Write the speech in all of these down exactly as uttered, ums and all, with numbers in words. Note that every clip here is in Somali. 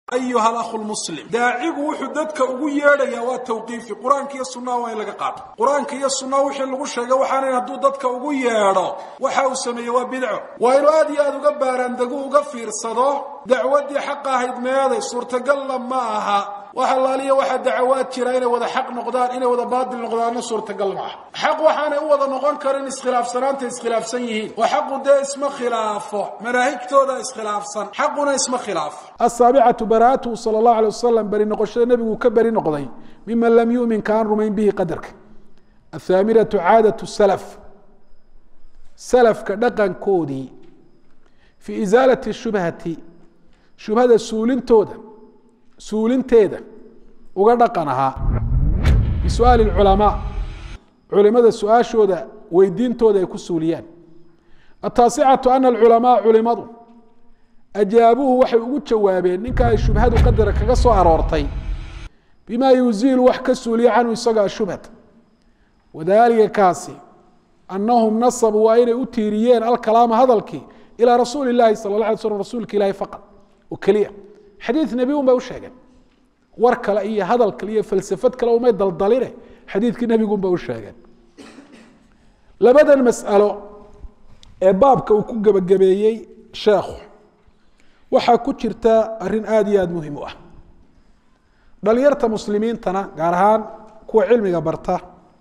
أيها الأخ المسلم داعيق وحو ددك ugu yeedhaya waa tawqiifi quraanka iyo sunnada waa in laga qaato quraanka iyo sunnada wixii lagu sheegay waxaan haduu dadka ugu yeedho waxa uu sameeyay waa bidco waa inuu aad iyo aad uga baaran dagu uga fiirsado dacwadii xaq ahayd meeday suurtagal ma aha waxa laaliya waxa dacwaad jira inay wada xaq noqdaan inay wada baadil noqdaan suurtagal ma aha xaq waxaanay u wada noqon karin iskhilaafsanaanta iskhilaafsan yihiin wa xaqu daa isma khilaafo manaahijtooda iskhilaafsan xaquna isma khilaaf as-sabi'atu bara'atu sallallahu alayhi wasallam bari noqoshada nabigu ka bari noqday mimma lam yu'min kan rumayn bihi qadarka athamiratu 'adatu salaf salafka dhaqan koodi fi izalati shubhati shubhada suulintooda suulinteeda uga dhaqanaha bisu'aal ulama culimada su'aashooda weydiintooda ay ku suuliyaan at-tasi'atu anna al-ulama ulimadu ajaabuhu waxay ugu jawaabeen ninka ay shubhadu qadar kaga soo aroortay bima yuzilu wax ka suuliya anu isaga shubhat wadaalika kaasi annahum nasabu wa ayna utiriyeen al-kalaam hadalki ila rasuulillahi sallallahu alayhi wasallam rasuulka ilaahi faqat وكليه حديث نبي وما وشاغن ورك لا iyo hadal kaliya falsafad kale oo may daldalire xadiidkii nabigu ba u sheegay labadan mas'alo ee baabka uu ku gabagabeeyay sheekhu waxa ku jirta arin aad iyo aad muhiim u ah dhalinyarta muslimiintana gaar ahaan kuwa cilmiga barta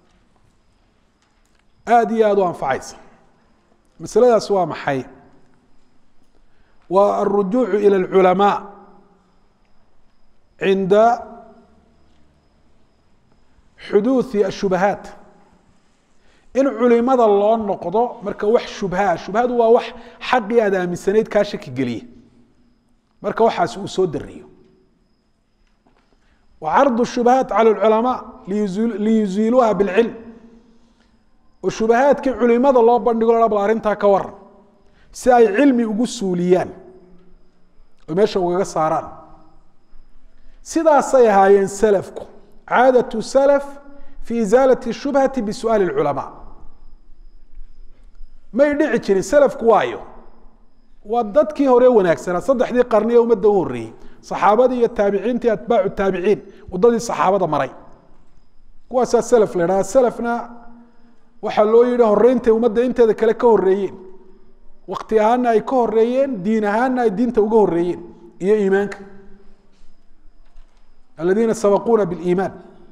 aad iyo aad u anfacaysa masaladaas waa maxay والرجوع إلى العلماء عند حدوث الشبهات إن علماء الله نقضى مركا وح شبهات شبهات هو وح حق هذا من سنة كاشك قليه مركا وح سود الريو وعرض الشبهات على العلماء ليزيل ليزيلوها بالعلم والشبهات كعلماء الله بنقول رب العالمين كور si ay cilmi ugu suuliyaan oo meesha uga saaraan sidaas ay haayeen salafku caadatu salaf fi izalati shubhati bi su'al al ulama ma yidhi jirin salafku waayo waa dadkii hore wanaagsan saddexdii qarniye umada u horeeyay saxaabadii iyo taabiciintii atbaacu taabiciin wadadii saxaabada maray kuwaas salaf leeyahay salafna waxa loo yiri horeeyntay umada inteeda kale ka horeeyeen waqti ahaan ay ka horeeyeen diin ahaan ay diinta uga horeeyeen iyo iimaanka alladina sabaquna bil iimaan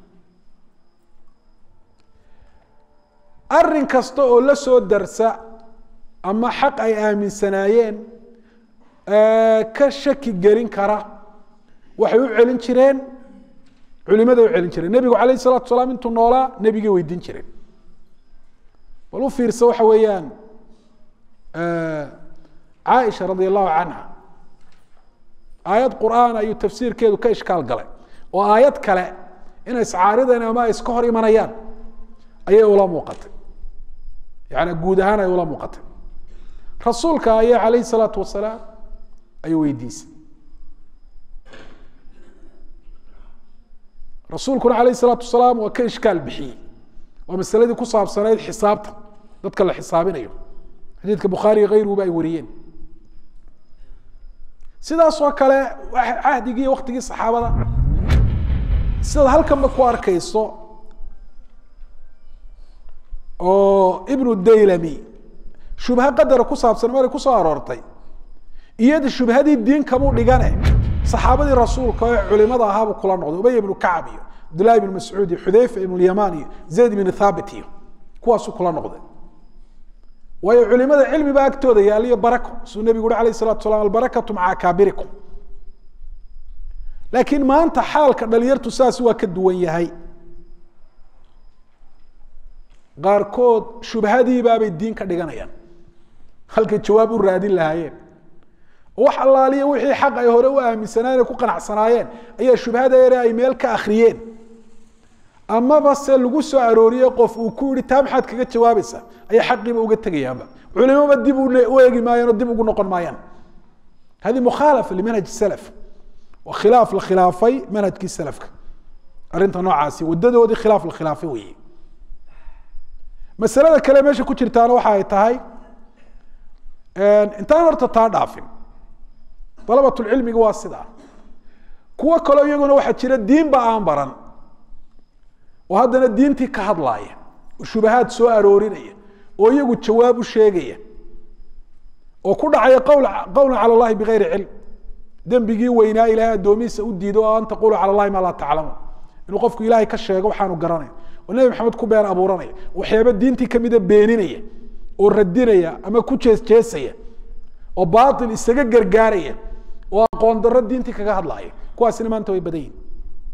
arin kasta oo la soo darsa ama xaq ay aaminsanaayeen ka shaki gelin kara waxay u celin jireen culimada u celin jireen nabigu kaleey salaatu salaam intuu noolaa nabiga weydiin jireen walu fiirso waxa weeyaan عائشة رضي الله عنها آيات قرآن أي تفسير كذا كإشكال قلة وآيات كلا إن إسعارضنا ما إسكهر إيمانيان أي ولا مقتل يعني جودهنا ولا مقتل رسولك أي عليه الصلاة والسلام أي ويديس رسولك عليه الصلاة والسلام وكإشكال بحي ومسألة دي كصاب سنة حسابته نتكلم حسابنا أيوه حديث البخاري غيره باي وريين sidaas oo kale ahdigii waqtigii saxaabada sida halkan ba ku arkayso oo ibn daylami shubha qadar ku saabsan mar ku soo aroortay iyada shubhadii diin kamu dhigane saxaabadii rasuulka oo culimada ahaa kula noqday ubay ibn ka'b iyo abdullah ibn mas'ud iyo hudayfa ibn al-yamani zayd ibn thabit kuwaas kula noqday وهي علماء العلم باكتوده يا لي بركه سو النبي يقول عليه الصلاه والسلام البركه مع اكابركم لكن ما انت حالك دليرتو ساس وا كدوان يahay qaarkood shubhadii baabay diin ka dhiganayaan halka jawaab u raadin lahaayeen wax allaaliye wixii xaq ay hore u aaminsanaayeen ku qanacsanaayeen ayaa shubhada yare ay meel ka akhriyeen ama bas lagu soo arooriyay qof uu ku yiri taabxad kaga jawaabaysa ay xaqiiba uga tagayaan culimada dib u eegi maayeen dib ugu noqon maayeen hadi mukhalaf limanhaj salaf wa khilaf la khilafay manhaj salafka arinta noocaasi wadadoodii khilaf la khilafay weey masalada kale meesha ku jirtaana waxa ay tahay een intaan horta taa dhaafin طلبة العلم waa sida kuwo kaloo iyaguna waxaa jira diinba aan baran oo haddana diintii ka hadlaaya oo shubahaad soo aroorinaya oo iyagu jawaab u sheegaya oo ku dhacaya qawl qawlan cala allahi bigayri cilm dembigii weynaa ilaahay addoomihiisa u diido oo an taqulu cala allahi maa laa taclamuun inuu qofku ilaahay ka sheego waxaanu garanay oo nebi maxamed ku been abuuranaya waxyaaba diintii kamida beeninaya oo radinaya ama ku jeesjeesaya oo baatil isaga gargaaraya oo aqoon darro diintii kaga hadlaaya kuwaasina maanta way badan yihin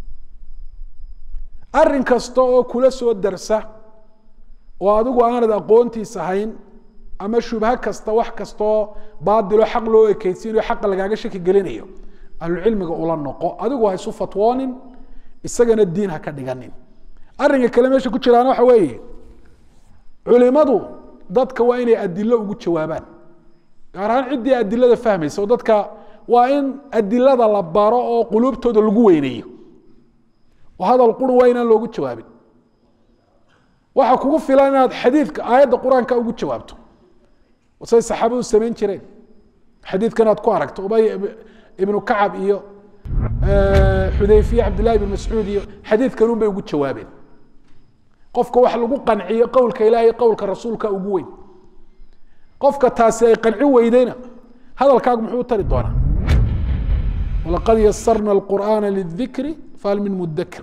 arrin kasta oo kula soo darsa oo adigu aanad aqoontiisa hayn ama shubha kasta wax kastoo baadilo xaq loo ekeysiinayo xaqa lagaaga shaki gelinayo ahlucilmiga ula noqo adigu ha isu fatwoonin isagana diin ha ka dhiganin arrinka kale meesha ku jiraana waxa weeye culimadu dadka waa inay adilo ugu jawaabaan gaar ahaan ciddii adilada fahmaysa oo dadka waa in adilada la baro oo quluubtooda lagu weyneeyo oo hadal qurun waa inaan loogu jawaabin waxa kugu filan inaad xadiidka aayadda qur-aanka ugu jawaabto say saxaabadu samayn jireen xadiidkan aad ku aragto ubay ibnu kacab iyo xudayfiya cabdillahi ibn mascuud iyo xadiidkan un bay ugu jawaabeen qofka wax lagu qanciyo qowlka ilaahay qowlka rasuulka ugu weyn qofka taasi ay qanci weydayna hadalkaagu muxuu tari doonaa walaqad yasarna alqur'aana lidikri fahal min mudakir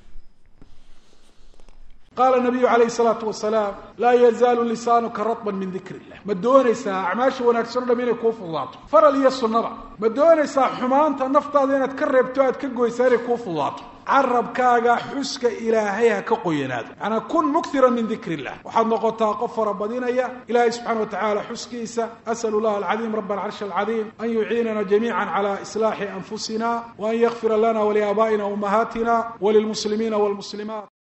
قال النبي عليه الصلاة والسلام لا يزال لسانك رطبا من ذكر الله ما دونيسا أعماش ونكسرنا من كوف الله فر لي الصنرة ما دونيسا حمانت النفط هذين تكرب تواد كجو يساري كوف الله عرب كاغا حسك إلهيها كقيناد أنا كن مكثرا من ذكر الله وحد نقطة قفر بدينا يا إلهي سبحانه وتعالى حسكيسا أسأل الله العظيم رب العرش العظيم أن يعيننا جميعا على إصلاح أنفسنا وأن يغفر لنا ولآبائنا وأمهاتنا وللمسلمين والمسلمات